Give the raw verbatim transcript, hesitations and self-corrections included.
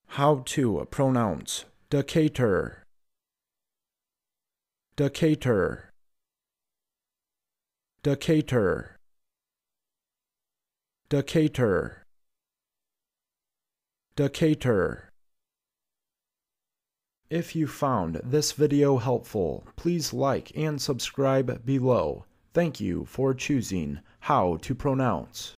How to pronounce Decatur, Decatur, Decatur, Decatur, Decatur. If you found this video helpful, please like and subscribe below. Thank you for choosing How to Pronounce.